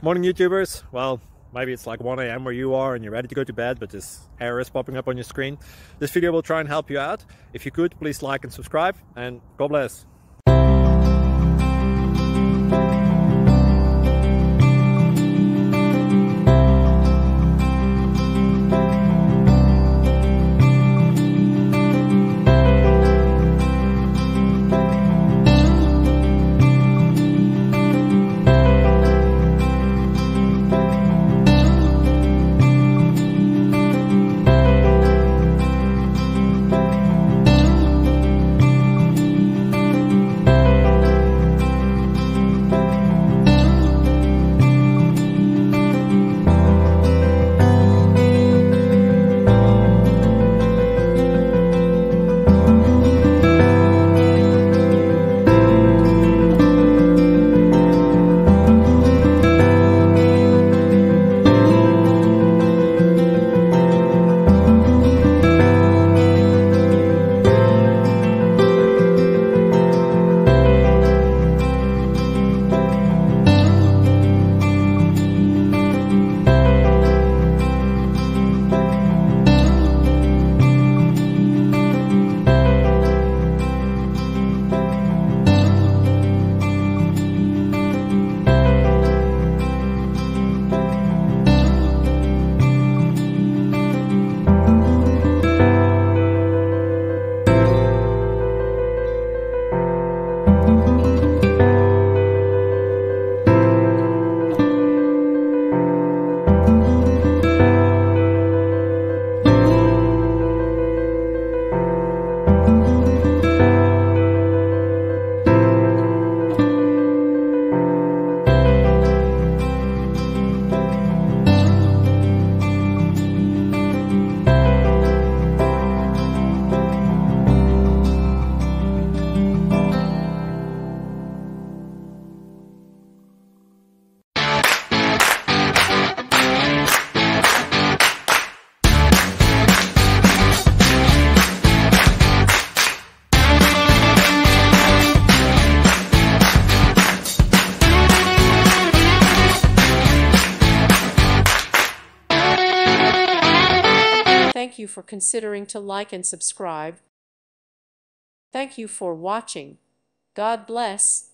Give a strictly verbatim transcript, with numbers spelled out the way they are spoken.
Morning YouTubers. Well, maybe it's like one A M where you are and you're ready to go to bed, but this error is popping up on your screen. This video will try and help you out. If you could, please like and subscribe, and God bless. Thank you for considering to like and subscribe. Thank you for watching. God bless.